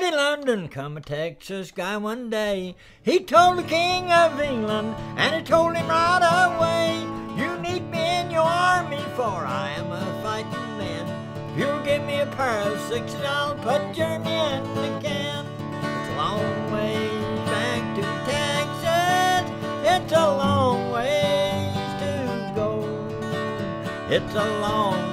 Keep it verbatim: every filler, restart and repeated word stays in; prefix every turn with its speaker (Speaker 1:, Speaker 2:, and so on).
Speaker 1: mighty London come a Texas guy one day. He told the King of England, and he told him right away, you need me in your army, for I am a fighting man. If you'll give me a pair of sixes, I'll put your in the can. It's a long way back to Texas, it's a long ways to go. It's a long